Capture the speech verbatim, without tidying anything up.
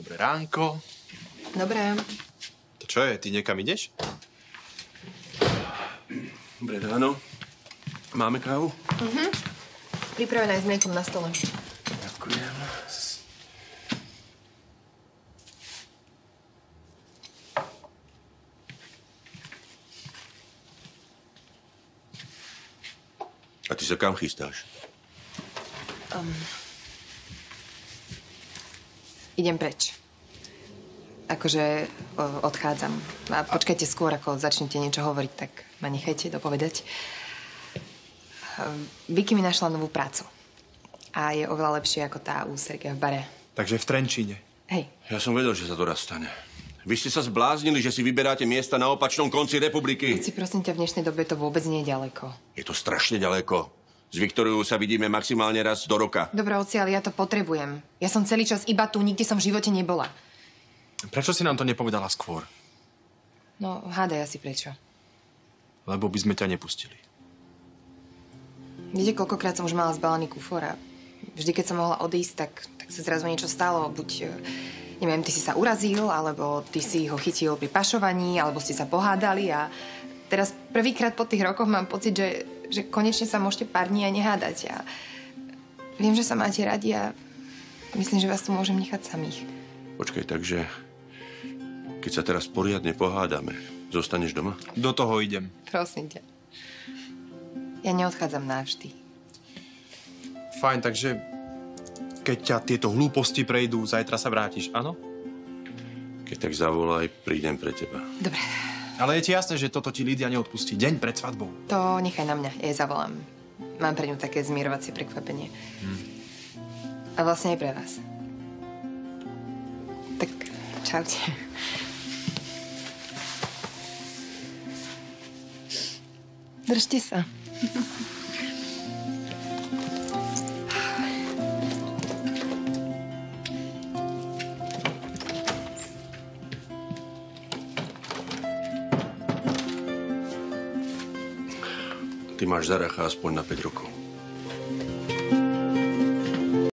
Dobré ránko. Dobré. To čo je? Ty niekam ideš? Dobré ráno. Máme kávu? Mhm. Pripravená aj s mliekom na stole. Ďakujem. A ty sa kam chystáš? Um, idem preč. Akože o, odchádzam. A počkajte skôr, ako začnete niečo hovoriť, tak ma nechajte dopovedať. Um, Vicky mi našla novú prácu. A je oveľa lepšie ako tá u Sergeja v bare. Takže v Trenčíne. Hej. Ja som vedel, že sa to raz stane. Vy ste sa zbláznili, že si vyberáte miesta na opačnom konci republiky. Keď si prosím ťa, v dnešnej dobe to vôbec nie je ďaleko. Je to strašne ďaleko. S Viktoriou sa vidíme maximálne raz do roka. Dobre, oci, ale ja to potrebujem. Ja som celý čas iba tu, nikde som v živote nebola. Prečo si nám to nepovedala skôr? No, hádaj asi prečo. Lebo by sme ťa nepustili. Viete, koľkokrát som už mala zbalený kufor a vždy, keď som mohla odísť, tak, tak sa zrazu niečo stalo. Buď, neviem, ty si sa urazil, alebo ty si ho chytil pri pašovaní, alebo ste sa pohádali a teraz prvýkrát po tých rokoch mám pocit, že, že konečne sa môžete pár dní aj nehádať. A viem, že sa máte radi a myslím, že vás tu môžem nechať samých. Počkaj, takže keď sa teraz poriadne pohádame, zostaneš doma? Do toho idem. Prosím ťa. Ja neodchádzam navždy. Fajn, takže keď ťa tieto hlúposti prejdú, zajtra sa vrátiš, áno? Keď tak zavolaj, prídem pre teba. Dobre. Ale je ti jasné, že toto ti Lídia neodpustí. Deň pred svadbou. To nechaj na mňa, ja jej zavolám. Mám pre ňu také zmierovacie prekvapenie. Hmm. A vlastne aj pre vás. Tak čaute. Držte sa. Ty máš Zaracha aspoň na päť rokov.